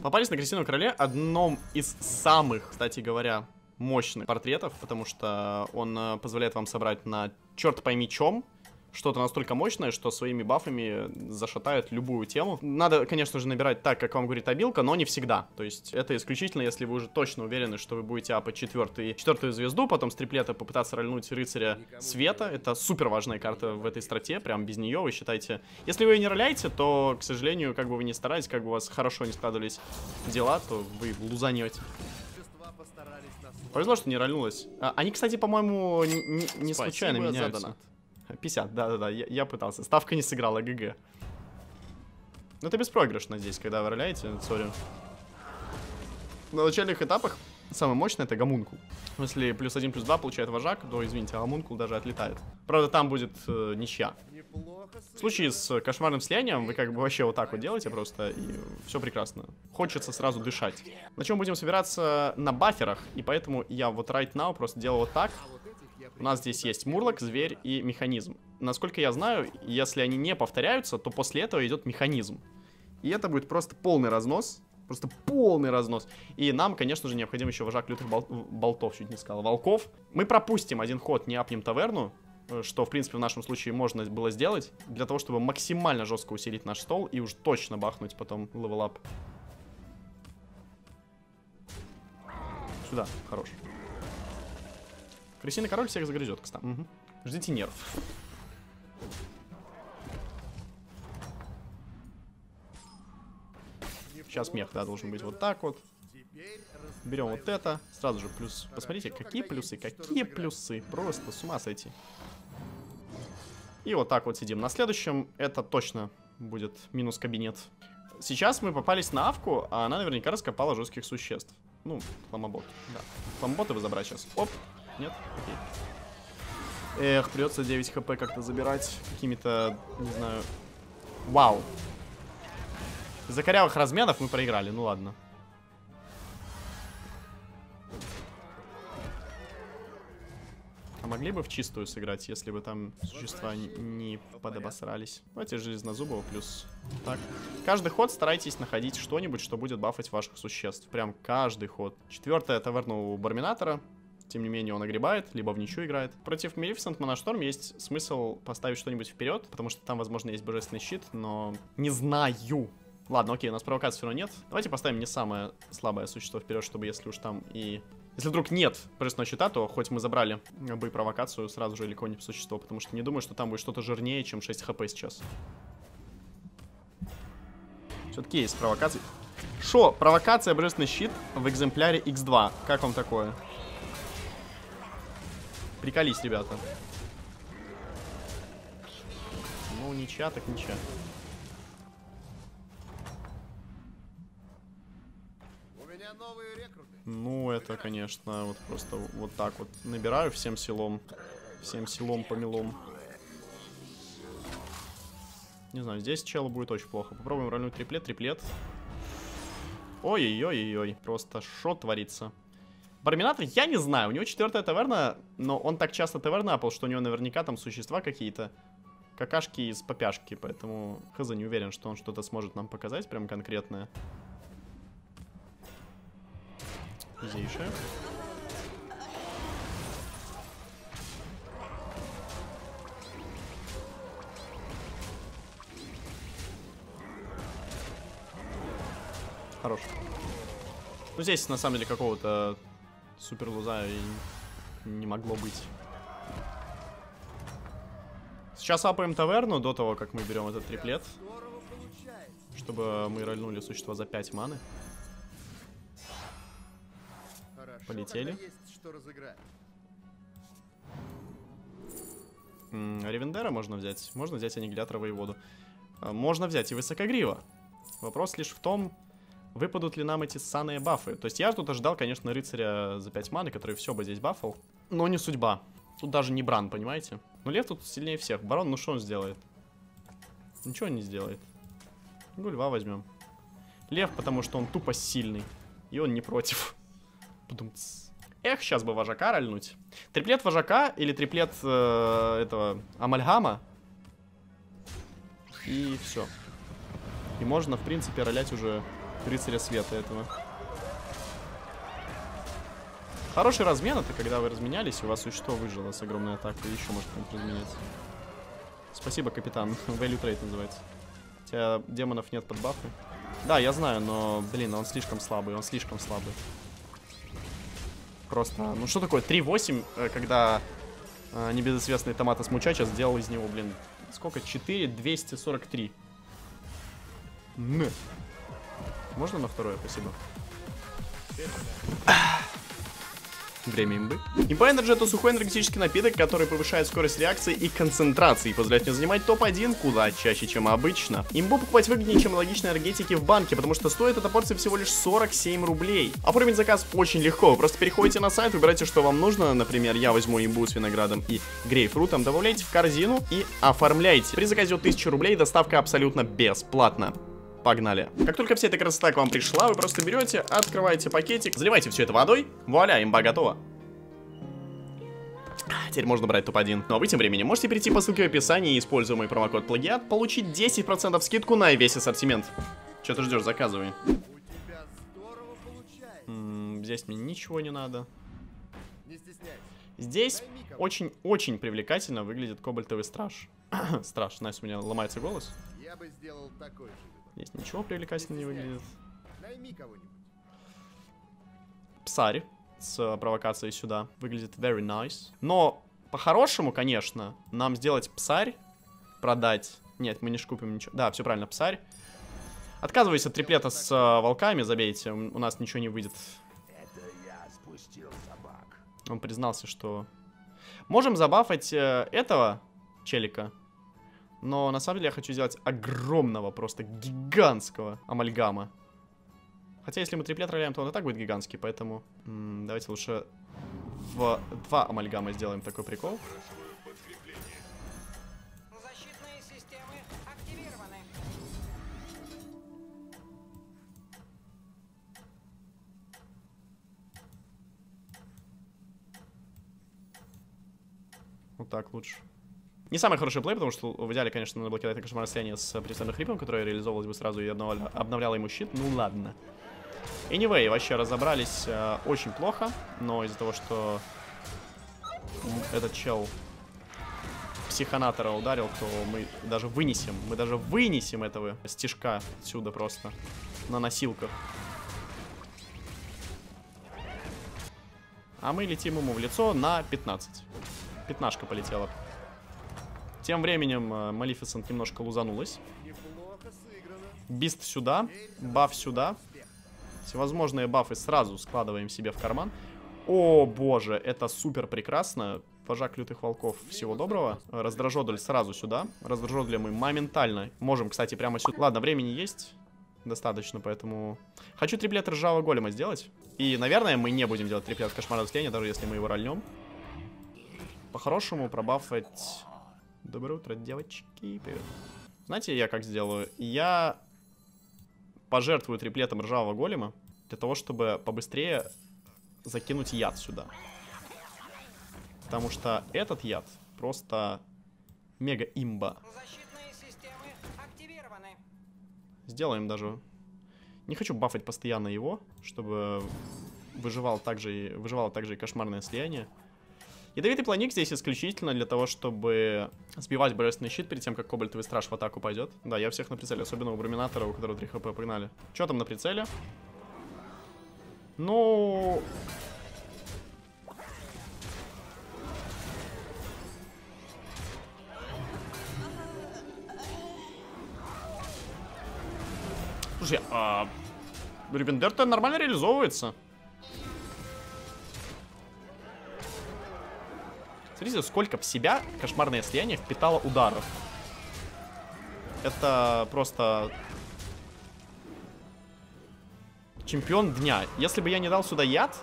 Попались на Крысином Короле одном из самых, кстати говоря, мощных портретов, потому что он позволяет вам собрать на черт пойми чем что-то настолько мощное, что своими бафами зашатает любую тему. Надо, конечно же, набирать так, как вам говорит обилка, но не всегда. То есть это исключительно, если вы уже точно уверены, что вы будете апать четвертую звезду, потом с триплета попытаться рольнуть рыцаря света. Это супер важная карта в этой страте, прям без нее вы считаете. Если вы ее не роляете, то, к сожалению, как бы вы ни старались, как бы у вас хорошо не складывались дела, то вы лузанете. Повезло, что не рольнулось. Они, кстати, по-моему, не случайно меняются. 50, да-да-да, я пытался. Ставка не сыграла, ГГ. Ну это беспроигрышно здесь, когда вы роляете, сори. На начальных этапах самое мощное это гомункул. Если +1, +2 получает вожак, то, извините, гомункул даже отлетает. Правда, там будет ничья. В случае с кошмарным слиянием вы как бы вообще вот так вот делаете просто, и все прекрасно. Хочется сразу дышать. На чем будем собираться? На баферах, и поэтому я вот right now просто делал вот так. У нас здесь есть мурлок, зверь и механизм. Насколько я знаю, если они не повторяются, то после этого идет механизм. И это будет просто полный разнос. Просто полный разнос. И нам, конечно же, необходим еще вожак лютых болтов, чуть не сказал, волков. Мы пропустим один ход, не апнем таверну, что, в принципе, в нашем случае можно было сделать, для того, чтобы максимально жестко усилить наш стол и уж точно бахнуть потом левелап. Сюда, хорош. Крысиный король всех загрызет, кстати. Угу. Ждите нерв. Сейчас мех, да, должен быть вот так вот. Берем вот это. Сразу же плюс. Посмотрите, какие плюсы, какие плюсы. Просто с ума сойти. И вот так вот сидим. На следующем это точно будет минус кабинет. Сейчас мы попались на авку, а она наверняка раскопала жестких существ. Ну, хламобот. Да. Хламоботы вы забрать сейчас. Оп. Нет? Окей. Эх, придется 9 хп как-то забирать какими-то, не знаю... Вау. Из-за корявых разменов мы проиграли, ну ладно. А могли бы в чистую сыграть, если бы там существа не подобосрались. Давайте железнозубого плюс. Так. Каждый ход старайтесь находить что-нибудь, что будет бафать ваших существ. Прям каждый ход. 4-я таверна у Барминатора. Тем не менее, он огребает, либо в ничью играет. Против Малефисент Монашторм есть смысл поставить что-нибудь вперед, потому что там, возможно, есть божественный щит, но не знаю. Ладно, окей, у нас провокации все равно нет. Давайте поставим не самое слабое существо вперед, чтобы если уж там и... Если вдруг нет божественного щита, то хоть мы забрали бы провокацию сразу же или какое-нибудь существо, потому что не думаю, что там будет что-то жирнее, чем 6 хп сейчас. Все-таки есть провокации. Шо? Провокация, божественный щит в экземпляре X2. Как вам такое? Приколись, ребята. Ну, ничья, так ничья. У меня новые рекруты. Ну, это, конечно, вот просто вот так вот набираю всем силом. Всем силом помелом. Не знаю, здесь челу будет очень плохо. Попробуем рольнуть триплет, триплет. Ой-ой-ой-ой, просто шо творится. Барминатор, я не знаю, у него 4-я таверна, но он так часто таверны апал, что у него наверняка там существа какие-то. Какашки из попяшки, поэтому хз, не уверен, что он что-то сможет нам показать прям конкретное. Зейшая. Хорош. Ну здесь на самом деле какого-то супер луза и не могло быть. Сейчас апаем таверну до того, как мы берем этот триплет. Чтобы мы рольнули существа за 5 маны. Хорошо, полетели. есть что разыграть. Ревендера можно взять. Можно взять аннигилятора воеводу. Можно взять и высокогрива. Вопрос лишь в том, выпадут ли нам эти ссаные бафы. То есть я тут ожидал, конечно, рыцаря за 5 маны, который все бы здесь бафал. Но не судьба. Тут даже не Бран, понимаете? Но Лев тут сильнее всех. Барон, ну что он сделает? Ничего он не сделает. Гульва возьмем. Лев, потому что он тупо сильный. И он не против. Подумать. Эх, сейчас бы вожака рольнуть. Триплет вожака или триплет этого амальгама. И все. И можно, в принципе, ролять уже Рыцаря света этого. Хороший размен — это когда вы разменялись, и у вас существо выжило с огромной атакой, и еще может кто-нибудь разменять. Спасибо, капитан. Value trade называется. У тебя демонов нет под бафы. Да, я знаю, но, блин, он слишком слабый, он слишком слабый. Просто, ну что такое, 3-8, когда небезызвестный Томатос Мучача сделал из него, блин, сколько? 4-243. Можно на второе? Спасибо. Время имбы. Имба Энерджи — это сухой энергетический напиток, который повышает скорость реакции и концентрации и позволяет мне занимать топ-1 куда чаще, чем обычно. Имбу покупать выгоднее, чем аналогичные энергетики в банке, потому что стоит эта порция всего лишь 47 рублей. Оформить заказ очень легко. Вы просто переходите на сайт, выбираете, что вам нужно. Например, я возьму имбу с виноградом и грейпфрутом, добавляете в корзину и оформляете. При заказе от 1000 рублей доставка абсолютно бесплатна. Погнали. Как только вся эта красота к вам пришла, вы просто берете, открываете пакетик, заливаете все это водой. Вуаля, имба готова. Теперь можно брать топ-1. Ну а вы тем временем можете перейти по ссылке в описании и, используя мой промокод плагиат, получить 10% скидку на весь ассортимент. Че ты ждешь, заказывай. У тебя здорово получается. Здесь мне ничего не надо. Не стесняйся. Здесь очень-очень привлекательно выглядит кобальтовый страж. Страж, Настя, у меня ломается голос. Я бы сделал такой же. Здесь ничего привлекательно не выглядит. Найми кого-нибудь. Псарь с провокацией сюда выглядит very nice. Но по-хорошему, конечно, нам сделать псарь, продать. Нет, мы не шкупим ничего. Да, все правильно, псарь. Отказывайся от триплета с волками, забейте. У нас ничего не выйдет. Это я спустил собак. Он признался, что... Можем забафать этого челика. Но на самом деле я хочу сделать огромного, просто гигантского амальгама. Хотя если мы триплет роляем, то он и так будет гигантский, поэтому давайте лучше в 2 амальгама сделаем такой прикол. Защитные системы активированы. Вот так лучше. Не самый хороший плей, потому что в идеале, конечно, надо было кидать на кошмарное слияние с представленным хрипом, которое реализовывалось бы сразу и обновляло ему щит. Ну ладно. Anyway, вообще разобрались очень плохо, но из-за того, что этот чел психонатора ударил, то мы даже вынесем этого стишка отсюда просто на носилках. А мы летим ему в лицо на 15. Пятнашка полетела. Тем временем Малефисент немножко лузанулась. Неплохо сыграно. Бист сюда, баф сюда. Всевозможные бафы сразу складываем себе в карман. О боже, это супер прекрасно. Вожак лютых волков, всего доброго. Раздражодль сразу сюда. Раздражодля мы моментально можем, кстати, прямо сюда. Ладно, времени есть достаточно, поэтому... Хочу триплет ржавого голема сделать. И, наверное, мы не будем делать триплет кошмарного слияния, даже если мы его рольнем. По-хорошему пробафать... Доброе утро, девочки. Привет. Знаете, я как сделаю? Я пожертвую триплетом ржавого голема для того, чтобы побыстрее закинуть яд сюда. Потому что этот яд просто мега имба. Защитные системы активированы. Сделаем даже... Не хочу бафать постоянно его, чтобы выживало также и кошмарное слияние. Ядовитый планик здесь исключительно для того, чтобы сбивать божественный щит перед тем, как кобальтовый страж в атаку пойдет. Да, я всех на прицеле, особенно у Бруминатора, у которого 3 хп, погнали. Что там на прицеле? Ну... Слушай, Рюбендер-то нормально реализовывается. Смотрите, сколько в себя кошмарное слияние впитало ударов. Это просто... чемпион дня. Если бы я не дал сюда яд,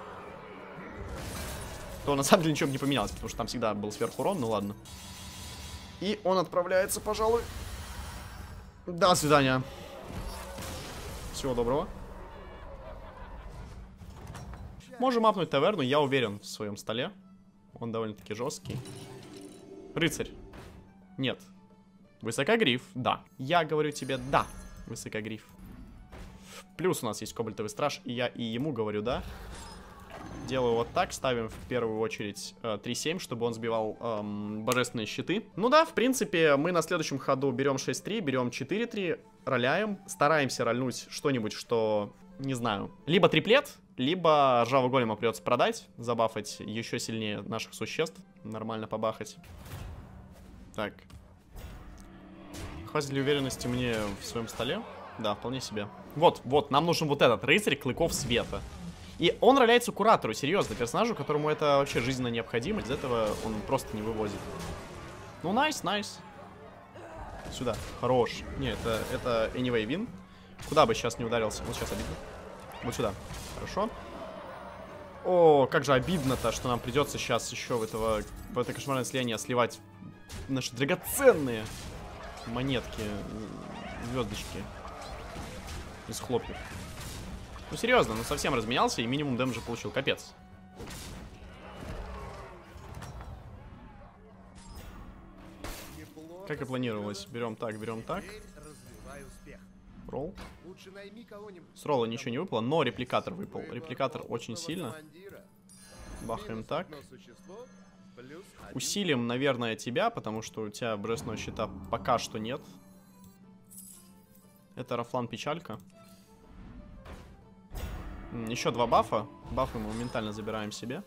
то на самом деле ничего бы не поменялось, потому что там всегда был сверхурон, ну ладно. И он отправляется, пожалуй. До свидания. Всего доброго. Можем апнуть таверну, я уверен в своем столе. Он довольно-таки жесткий. Рыцарь. Нет. Высокогриф. Да. Я говорю тебе да. Высокогриф. Плюс у нас есть кобальтовый страж, и я и ему говорю, да. Делаю вот так, ставим в первую очередь 3-7, чтобы он сбивал божественные щиты. Ну да, в принципе, мы на следующем ходу берем 6-3, берем 4-3, роляем. Стараемся рольнуть что-нибудь, что, не знаю, либо триплет, либо ржавого голема придется продать, забафать еще сильнее наших существ, нормально побахать. Так. Хватит ли уверенности мне в своем столе? Да, вполне себе. Вот, нам нужен вот этот рыцарь клыков света. И он роляется куратору, серьезно, персонажу, которому это вообще жизненно необходимо. Из этого он просто не вывозит. Ну, найс. Сюда. Хорош. Не, это anyway win. Куда бы сейчас не ударился. Вот сейчас обидно. Вот сюда. Хорошо. О, как же обидно-то, что нам придется сейчас еще в это кошмарное слияние сливать наши драгоценные монетки, звездочки из хлопьев. Ну, серьезно, ну совсем разменялся и минимум дэмэджа получил. Капец. Как и планировалось. Берем так. Ролл. С ролла ничего не выпало, но репликатор выпал. Репликатор очень сильно. Бахаем так. Усилим, наверное, тебя, потому что у тебя божественного щита пока что нет. Это Рафлан печалька. Еще 2 бафа. Бафы мы моментально забираем себе.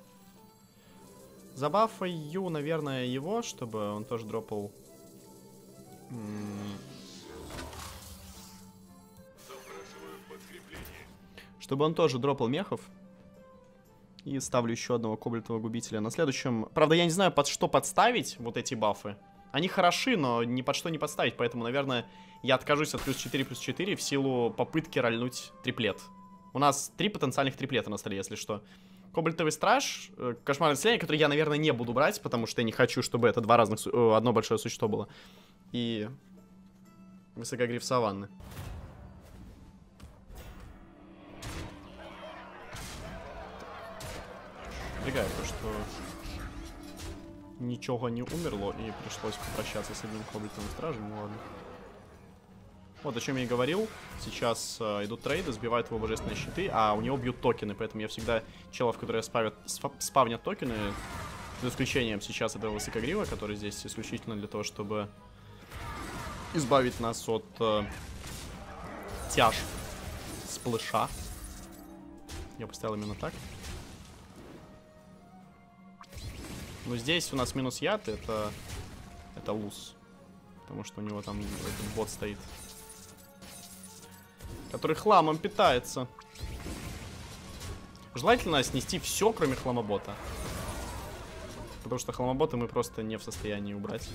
Забафаю, наверное, его, чтобы он тоже дропал. Чтобы он тоже дропал мехов. И ставлю еще одного кобальтового губителя на следующем. Правда, я не знаю, под что подставить вот эти бафы. Они хороши, но ни под что не подставить. Поэтому, наверное, я откажусь от +4/+4 в силу попытки рольнуть триплет. У нас 3 потенциальных триплета на столе, если что. Кобальтовый страж, кошмарное слияние, который я, наверное, не буду брать, потому что я не хочу, чтобы это одно большое существо было. И высокогриф саванны. Напрягает то, что ничего не умерло и пришлось попрощаться с одним кобальтовым стражем. Ну ладно. Вот о чем я и говорил. Сейчас идут трейды, сбивают его божественные щиты, а у него бьют токены. Поэтому я всегда челов, которые спавнят токены, за исключением сейчас этого высокогрива, который здесь исключительно для того, чтобы избавить нас от тяж сплэша. Я поставил именно так. Но здесь у нас минус яд, это луз. Потому что у него там этот бот стоит, который хламом питается. Желательно снести все, кроме хламобота. Потому что хламобота мы просто не в состоянии убрать.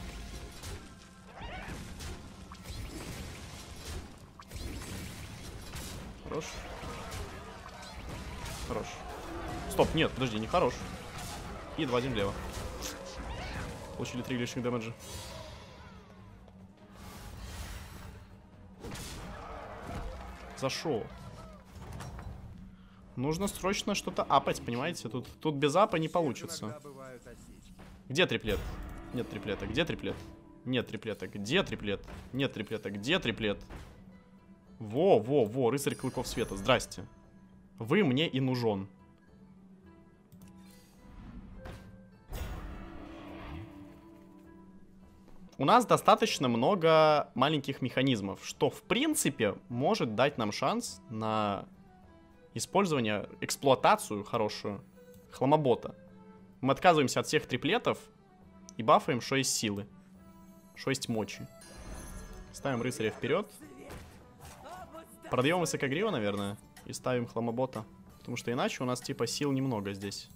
Хорош. Хорош. Стоп, нет, подожди, не хорош. И 2-1 влево. Получили 3 лишних дэмэджа. Зашел. Нужно срочно что-то апать, понимаете? Тут без апа не получится. Где триплет? Нет триплета. Где триплет? Нет триплета. Где триплет? Нет триплета. Где триплет? Во, рыцарь клыков света. Здрасте. Вы мне и нужен. У нас достаточно много маленьких механизмов, что в принципе может дать нам шанс на использование, эксплуатацию хорошую хламобота. Мы отказываемся от всех триплетов и бафаем 6 силы, 6 мочи. Ставим рыцаря вперед. Продаем высокогрива, наверное, и ставим хламобота. Потому что иначе у нас типа сил немного здесь.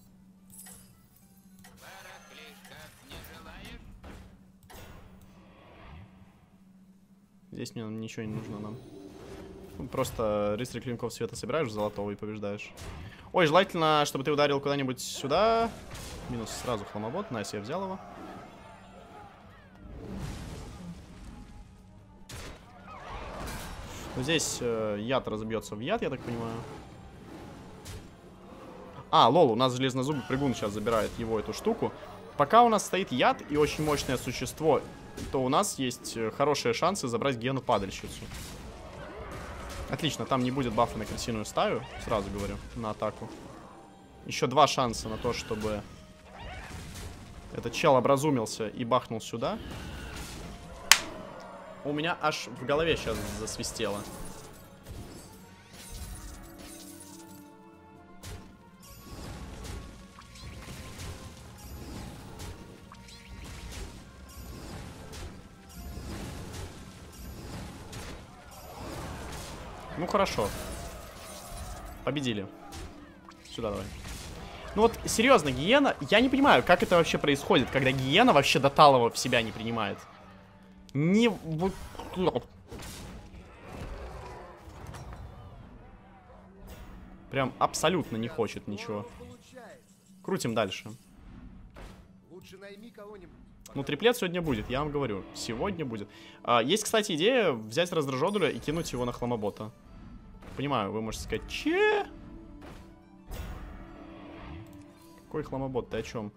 Здесь мне ничего не нужно нам. Просто рыцарь клинков света собираешь в золотого и побеждаешь. Ой, желательно, чтобы ты ударил куда-нибудь сюда. Минус сразу хламобот. Найс, я взял его. Здесь яд разобьется в яд, я так понимаю. А, лол, у нас железнозубый прыгун сейчас забирает его эту штуку. Пока у нас стоит яд и очень мощное существо, то у нас есть хорошие шансы забрать Гену падальщицу. Отлично, там не будет бафа на крысиную стаю, сразу говорю, на атаку. Еще 2 шанса на то, чтобы этот чел образумился и бахнул сюда. У меня аж в голове сейчас засвистело. Ну хорошо. Победили. Сюда давай. Ну вот, серьезно, Гиена... Я не понимаю, как это вообще происходит, когда Гиена вообще Доталова в себя не принимает. Не... Прям абсолютно не хочет ничего. Крутим дальше. Лучше найми кого-нибудь. Ну, триплет сегодня будет, я вам говорю. Сегодня будет. Есть, кстати, идея взять раздражодуля и кинуть его на хламобота. Понимаю, вы можете сказать, че? Какой хламобот, ты о чем?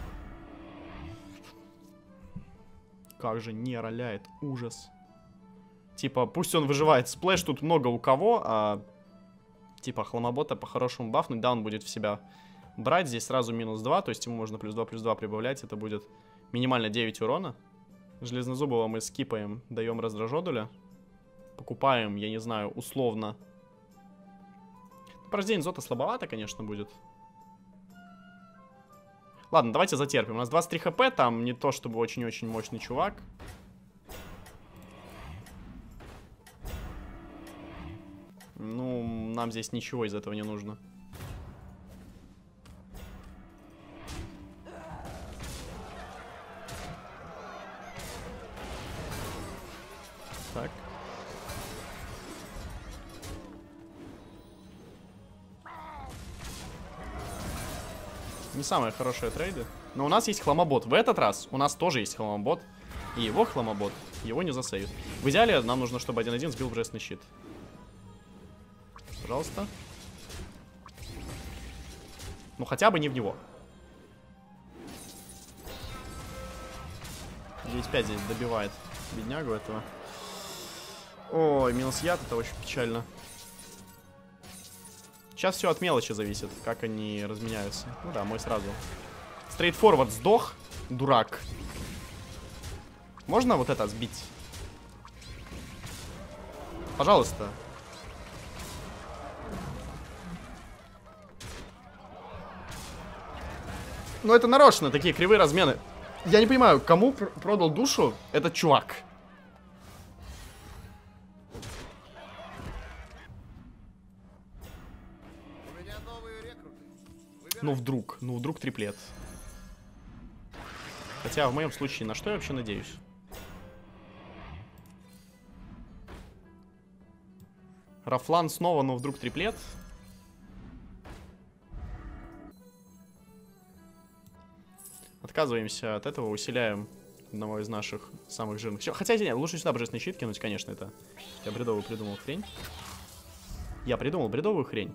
Как же не роляет, ужас. Типа, пусть он выживает. Сплэш тут много у кого, а... Типа, хламобота по-хорошему бафнуть. Да, он будет в себя брать. Здесь сразу -2, то есть ему можно +2/+2 прибавлять. Это будет минимально 9 урона. Железнозубого мы скипаем, даем раздражодуля. Покупаем, я не знаю, условно. Порождение Зота слабовато, конечно, будет. Ладно, давайте затерпим. У нас 23 хп, там не то чтобы очень-очень мощный чувак. Ну, нам здесь ничего из этого не нужно. Так. Не самые хорошие трейды. Но у нас есть хламобот. В этот раз у нас тоже есть хламобот. И его хламобот. Его не засейвит. В идеале нам нужно, чтобы 1-1 сбил божественный щит. Пожалуйста. Ну хотя бы не в него. 9-5 здесь добивает беднягу этого. Ой, минус яд, это очень печально. Сейчас все от мелочи зависит, как они разменяются. Ну да, мой сразу. Стрейтфорвард сдох, дурак. Можно вот это сбить? Пожалуйста. Ну это нарочно, такие кривые размены. Я не понимаю, кому продал душу этот чувак. Ну вдруг триплет. Хотя в моем случае на что я вообще надеюсь? Рафлан снова, но вдруг триплет. Отказываемся от этого, усиляем одного из наших самых жирных. Хотя нет, лучше сюда божественный щит кинуть, конечно, это. Я бредовую придумал хрень. Я придумал бредовую хрень.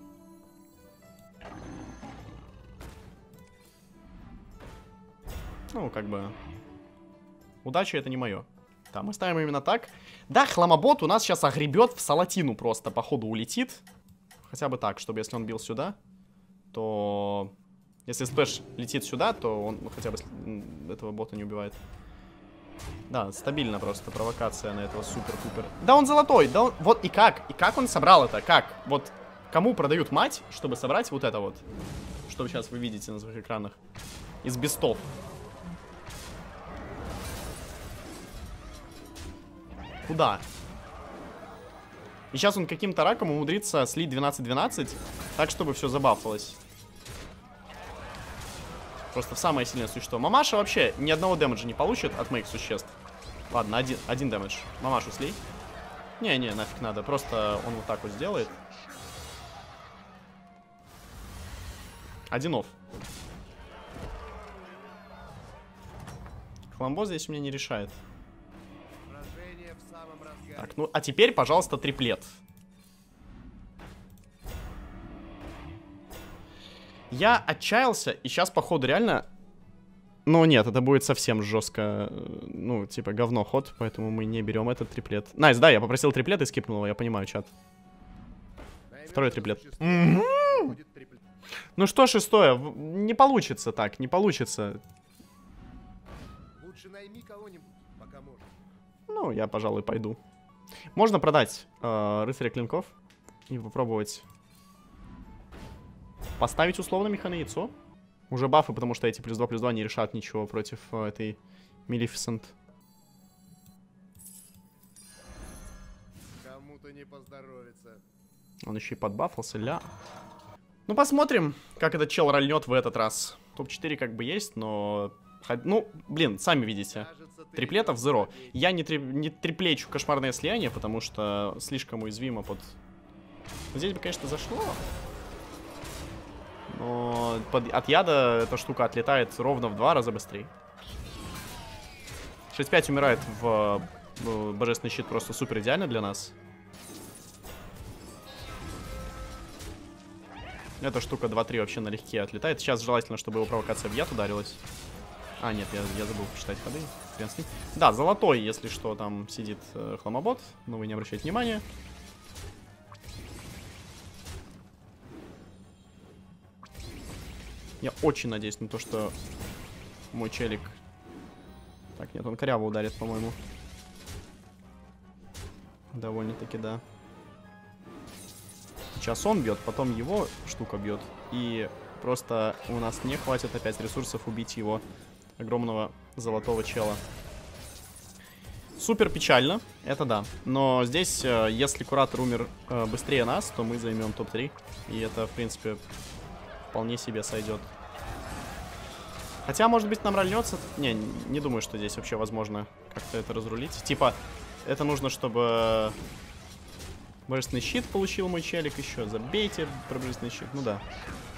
Ну, как бы... Удача это не мое. Да, мы ставим именно так. Да, хламобот у нас сейчас огребет в салатину просто, походу улетит. Хотя бы так, чтобы если он бил сюда, то... Если сплэш летит сюда, то он хотя бы этого бота не убивает. Да, стабильно просто провокация на этого супер-пупер. Да он золотой, да он... Вот и как? И как он собрал это? Как? Вот кому продают мать, чтобы собрать вот это вот? Что сейчас вы видите на своих экранах. Из бестов. Куда? И сейчас он каким-то раком умудрится слить 12-12, так, чтобы все забафалось. Просто в самое сильное существо. Мамаша вообще ни одного дэмэджа не получит от моих существ. Ладно, один дэмэдж. Мамашу слей. Не, нафиг надо. Просто он вот так вот сделает. Один офф. Хламбо здесь у меня не решает. Так, ну, а теперь, пожалуйста, триплет. Я отчаялся, и сейчас, походу, реально... Ну, нет, это будет совсем жестко. Ну, типа, говно ход, поэтому мы не берем этот триплет. Найс, да, я попросил триплет и скипнул его, я понимаю, чат. Второй триплет. Ну что, шестое? Не получится так, не получится. Лучше найми кого-нибудь, пока можно. Ну, я, пожалуй, пойду. Можно продать рыцаря клинков и попробовать поставить условно меха на яйцо. Уже бафы, потому что эти +2/+2 не решат ничего против этой Maleficent. Кому-то не поздоровится. Он еще и подбафался, ля. Ну, посмотрим, как этот чел рольнет в этот раз. Топ-4 как бы есть, но... Ну, блин, сами видите. Триплетов зеро. Я не триплечу кошмарное слияние, потому что слишком уязвимо под... Здесь бы, конечно, зашло. Но от яда эта штука отлетает ровно в 2 раза быстрее. 6-5 умирает в божественный щит просто супер идеально для нас. Эта штука 2-3 вообще налегке отлетает. Сейчас желательно, чтобы его провокация в яд ударилась. А, нет, я забыл посчитать ходы. Хрен с ним. Да, золотой, если что, там сидит хламобот. Но вы не обращайте внимания. Я очень надеюсь на то, что мой челик... Так, нет, он коряво ударит, по-моему. Довольно-таки, да. Сейчас он бьет, потом его штука бьет. И просто у нас не хватит опять ресурсов убить его огромного золотого чела. Супер печально, это да. Но здесь, если Куратор умер быстрее нас, то мы займем топ-3. И это, в принципе... Вполне себе сойдет. Хотя, может быть, нам рольнется. Не думаю, что здесь вообще возможно как-то это разрулить. Типа, это нужно, чтобы божественный щит получил мой челик еще. Забейте про божественный щит. Ну да.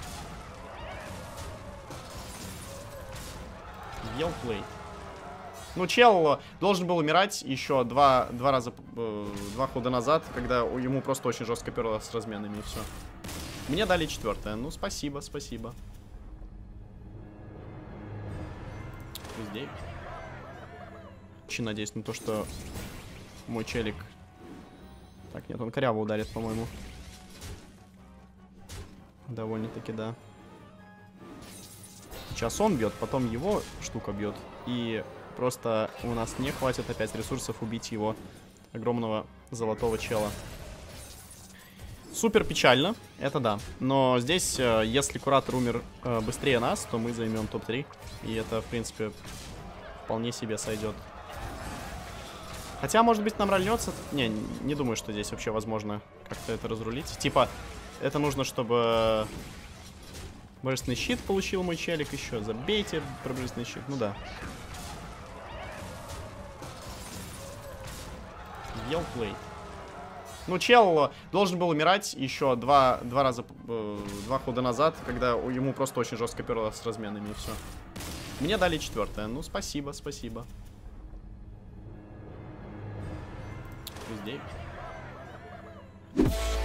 Елплей. Ну, чел должен был умирать еще два хода назад, когда ему просто очень жестко перло с разменами и все. Мне дали 4-е. Ну, спасибо, спасибо. +9. Очень надеюсь на то, что мой челик... Так, нет, он коряво ударит, по-моему. Довольно-таки, да. Сейчас он бьет, потом его штука бьет. И просто у нас не хватит опять ресурсов убить его огромного золотого чела. Супер печально, это да. Но здесь, если Куратор умер быстрее нас, то мы займем топ-3. И это, в принципе, вполне себе сойдет. Хотя, может быть, нам рольнется. Не думаю, что здесь вообще возможно как-то это разрулить. Типа, это нужно, чтобы божественный щит получил мой челик еще. Забейте про божественный щит. Ну да. Елплей. Ну, чел должен был умирать еще два хода назад, когда ему просто очень жестко перло с разменами и все. Мне дали 4-е. Ну, спасибо, спасибо. +9.